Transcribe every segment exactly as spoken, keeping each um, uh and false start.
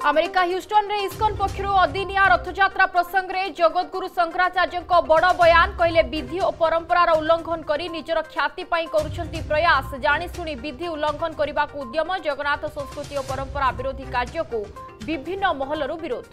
America Houston रे इस्कन पक्षर अदिनिया रथयात्रा प्रसंग में जगतगुरु शंकराचार्य बड़ बयान कहले विधि और परंपरार उल्लंघन कर निजर ख्याति करुछंती प्रयास जाणीशुणी विधि उल्लंघन करने को उद्यम जगन्नाथ संस्कृति और परंपरा विरोधी कार्य को विभिन्न महलरू विरोध।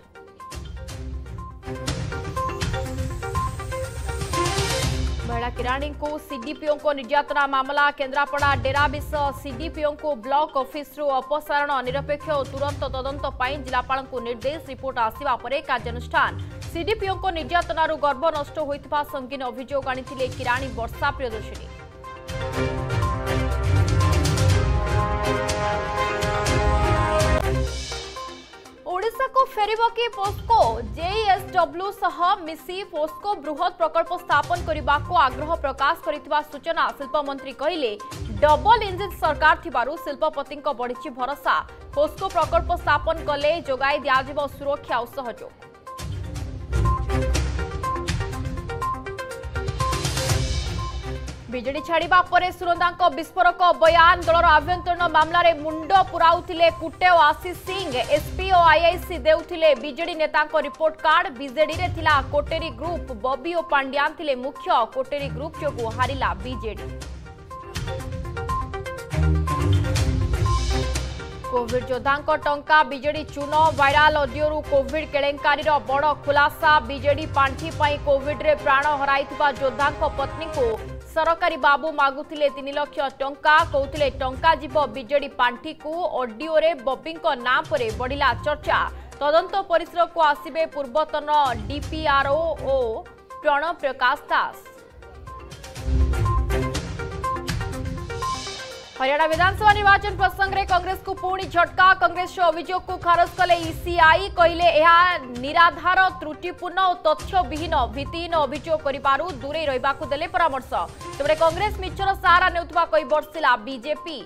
महिला किराणी को सीडीपीओ को निर्यातना मामला केन्द्रापड़ा डेराविश सीडीपीओ को ब्लॉक ऑफिस अपसारण निरपेक्ष और तुरंत तदंत जिलापाल को निर्देश रिपोर्ट आसिबा परे कार्यानुष्ठान सीडीपीओ को निर्यातनारू गर्भ नष्ट होइतिबा संगीन अभियोग आनिथिले किराणी वर्षा प्रियदर्शिनी। ओडिशा को फेरिब कि पोस्को जेईएसडब्ल्यू सह मिसी पोस्को बृहत प्रकल्प स्थापन करने को आग्रह प्रकाश करिथिबा सूचना शिल्प मंत्री कहले डबल इंजिन सरकार थिबारु शिल्पपति बढ़ी भरोसा पोस्को प्रकल्प स्थापन कले जोगाई दियाजिबो सुरक्षा और सहयोग। बिजेडी छाड़ा पर सुरंदा विस्फोरक बयान दलर आभ्यंतरण मामला रे मुंड पुराउथिले कुटे और आशीष सिंह एसपी और आईआईसी देउथिले बीजेडी नेता रिपोर्ट कार्ड बीजेडी रे थिला कोटेरी ग्रुप बबी और पांड्यान थिले मुख्य कोटेरी ग्रुप जोगु हारिला बीजेडी। कोविड योद्धा टंका बीजेडी चून वायरल ऑडियो कोविड केलेंकारी बड़ खुलासा बीजेडी पांठी पाई कोविड रे प्राण हराइथिबा योद्धा पत्नी को सरकारी बाबू मागुथिले तीन लाख टंका कहते टंका जीव बीजेडी पांठी को ऑडियो रे बब्बी नाम पर बढ़िला चर्चा तदंत परिसर को आसिबे पूर्वतन डीपीआरओ और प्रणव प्रकाश दास। हरियाणा विधानसभा निर्वाचन प्रसंग में कांग्रेस को पुणी झटका कांग्रेस अभियोग को खारज कले ईसीआई कहले यह निराधार त्रुटिपूर्ण और तथ्य विहीन भित्तिहीन अभियोग करिबारु दूरे रहिबाकु देले परामर्श तेबे कांग्रेस मिछर सहारा नेउथबा कहि बर्षिला बीजेपी।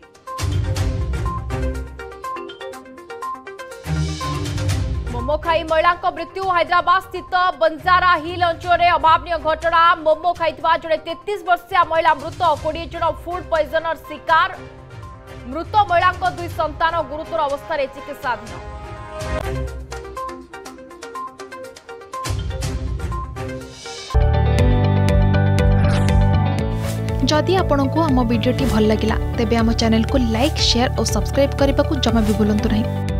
मोमो खाई महिला मृत्यु हैदराबाद स्थित बंजारा हिल अंचल में अभावन घटना मोमो खाई जड़े तैंतीस वर्षीय महिला मृत कोड़े जन फूड पॉइजनर शिकार मृत महिला दुई संतान गुरुतर अवस्था चिकित्साधीन। जदि आपंक आम भिडी भल लगा तेब आम चैनल को लाइक शेयर और सब्सक्राइब करने को जमा भी भूलु नहीं।